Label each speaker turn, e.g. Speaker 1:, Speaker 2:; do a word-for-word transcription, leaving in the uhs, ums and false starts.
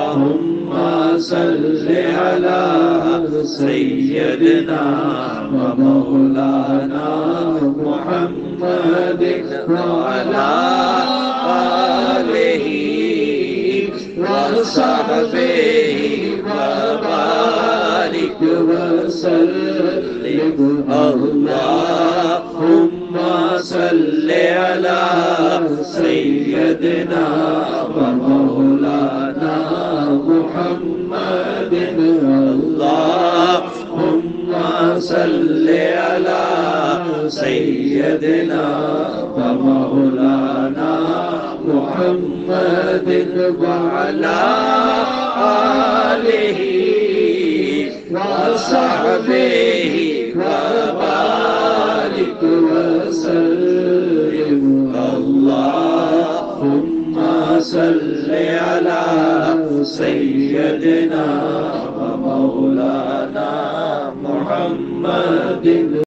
Speaker 1: اللهم صل على سيدنا ومولانا محمد وعلى آله وصحبه وبارك وسلم اللهم صل على سيدنا ومولانا محمد اللهم صل على سيدنا ومولانا محمد وعلى آله وصحبه وبارك وسلم اللهم صل على سيدنا ومولانا محمد